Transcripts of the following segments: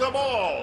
them all!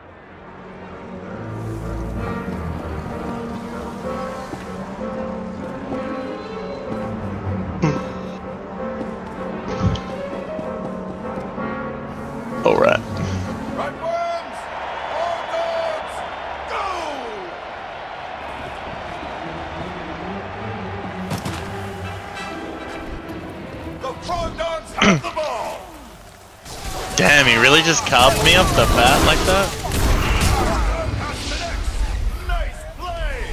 Alright. Right worms! All dogs, go! The frog dogs have the ball! Damn, he really just carved me off the bat like that? Nice play!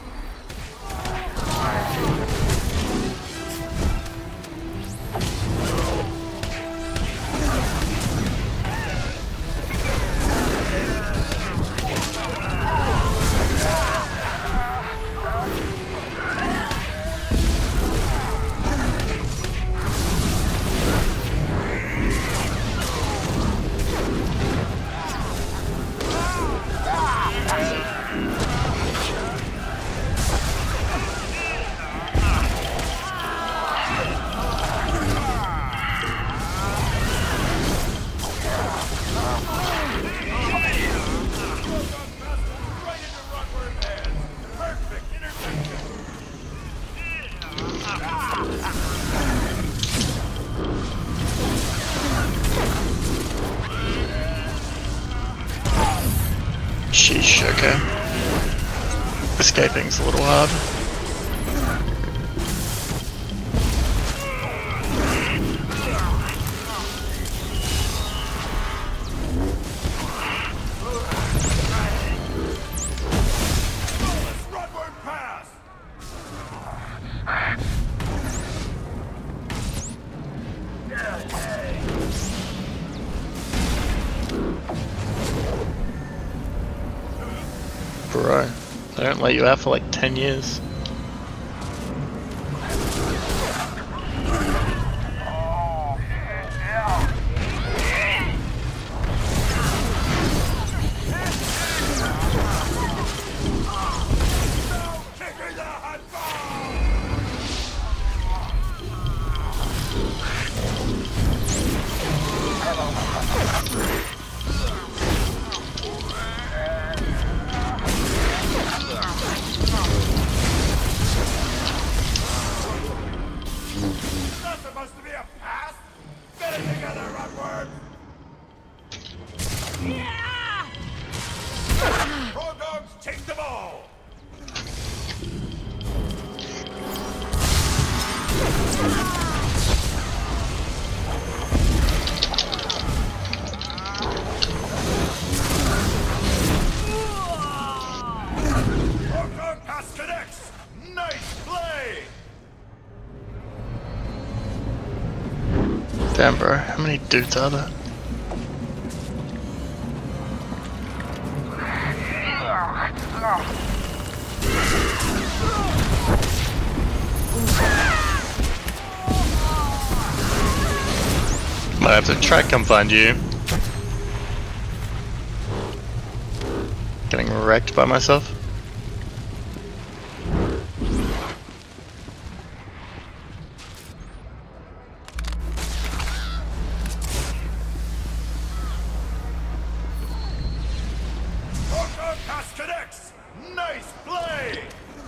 Sheesh, okay. Escaping's a little hard. Rodward pass! Bro, they don't let you out for like 10 years. Kicking the hot ball! That's supposed to be a pass! Get it together, Rodward! Frog dogs take the ball! Frog dog pass connects! Nice play! Damn, bro, how many dudes are there? Might have to try come find you. Getting wrecked by myself. Frog dog pass connects! Nice play!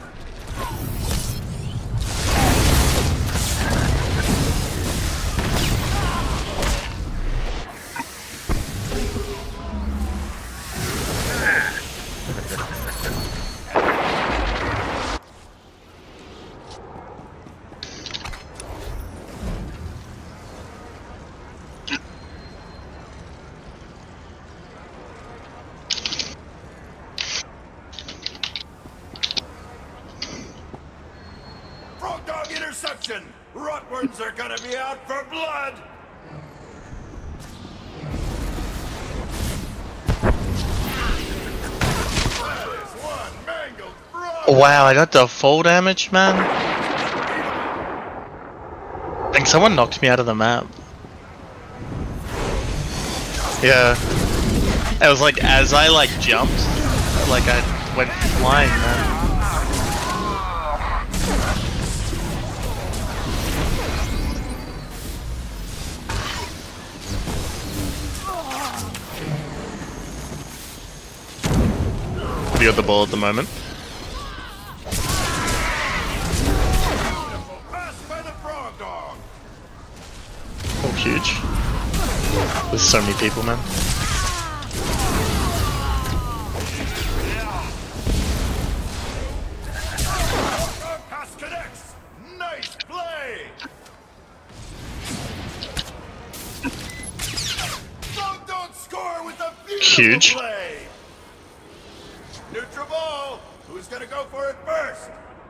Frog dog interception! Rotworms are gonna be out for blood! That is one mangled frog! Wow, I got the full damage, man. I think someone knocked me out of the map. Yeah. It was like as I like jumped, like I went flying, man. We got the ball at the moment. Pass by the frog dog. Oh, huge. There's so many people, man. Pass connects. Nice play. Frog dog score with a beautiful Huge. play. Neutral ball. Who's gonna go for it first?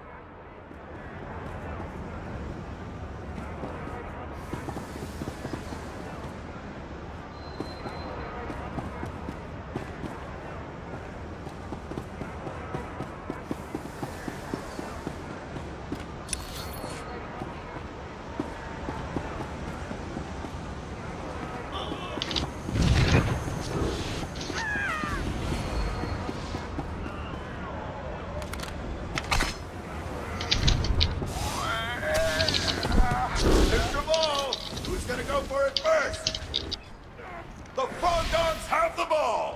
Neutral ball. Who's gonna go for it first? The frog dogs have the ball.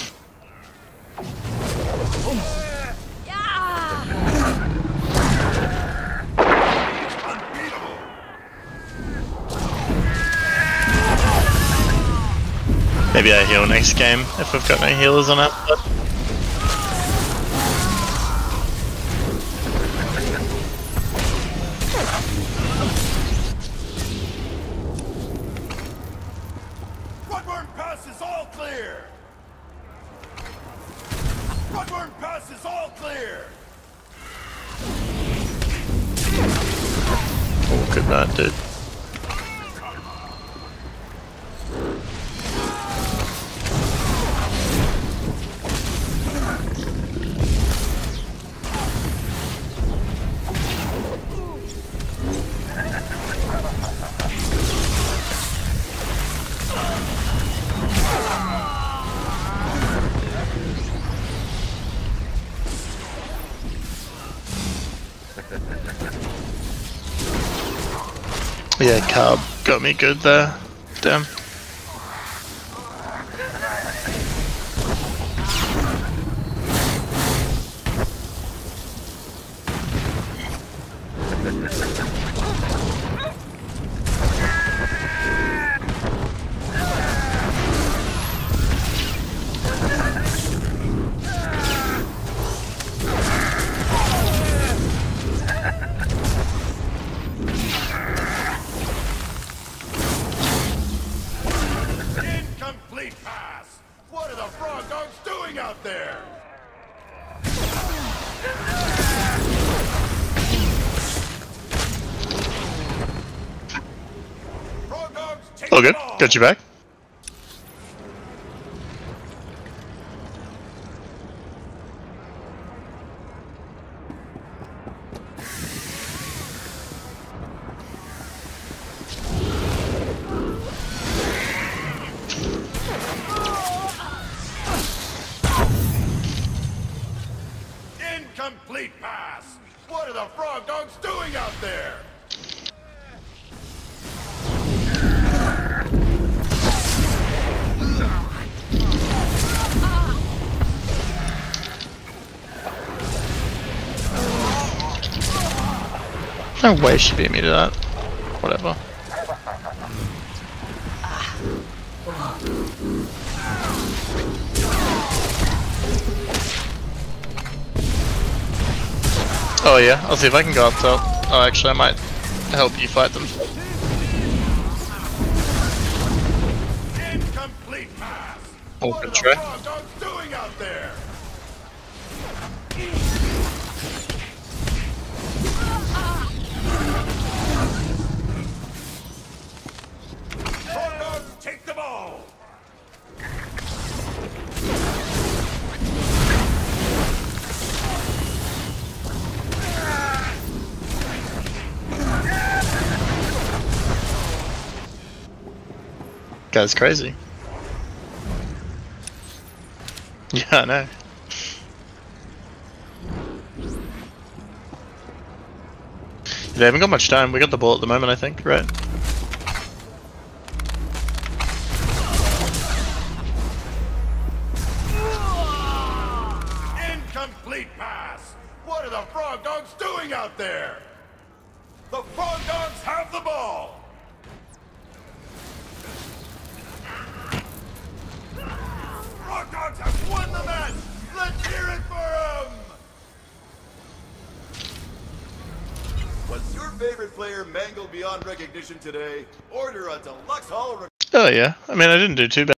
Unbeatable. Maybe I heal next game if we've got no healers on it. Bloodborne pass is all clear. Bloodborne pass is all clear. Oh, good night, dude. Yeah, Carb got me good there. Damn. Incomplete pass. What are the frog dogs doing out there? Frog dogs take All the good. ball. Got you back. Incomplete pass. What are the frog dogs doing out there? No way she beat me to that. Whatever. Oh yeah, I'll see if I can go up top. Oh, actually, I might help you fight them. Incomplete pass. Oh, What are good the try. frog dogs doing out there? Frog dogs take the ball. Guy's crazy. Yeah, I know. They haven't got much time. We got the ball at the moment, I think, right? Frog Dogs doing out there? The Frog Dogs have the ball! Frog Dogs have won the match! Let's hear it for them! Was your favorite player mangled beyond recognition today? Order a deluxe hall. Oh yeah, I mean I didn't do too bad.